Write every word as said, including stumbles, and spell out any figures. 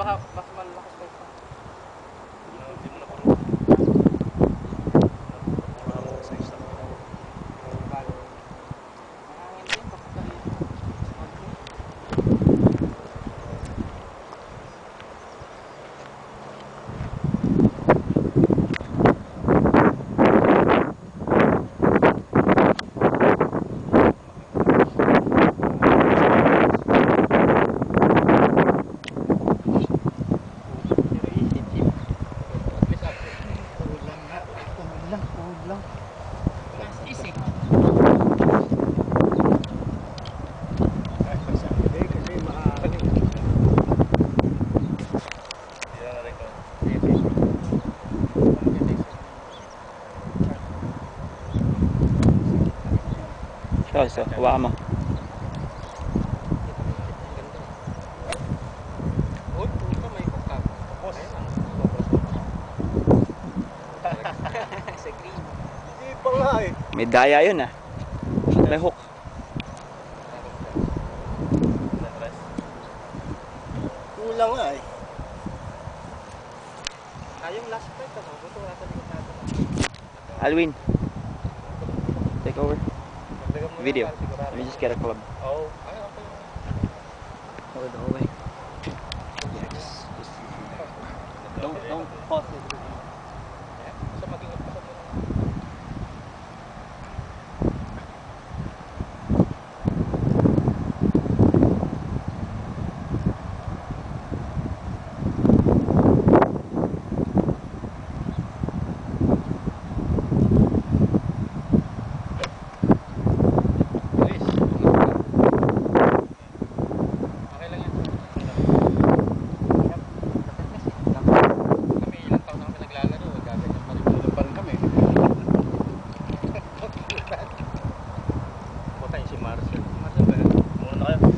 maha, mas malakas pa ito. Hindi mo na puro. Puro hamon sa isang. Mahangin din, papunta rito. So, so, hawakan mo. Uy, puto, may kukap. Sa green. Hindi pa nga eh. May daya yun ah. May hook. Kulang nga eh. Ah, yung last part, ano? Buto nasa likod natin. Alwin, take over. Video. Let me just get a club. Oh, ay, okay. Hold the whole way. Yeah, just, just don't, don't pause it. Sa mag-ingat pa sa mga. Si Marcel. Marcel ba yan? Muna na kayo.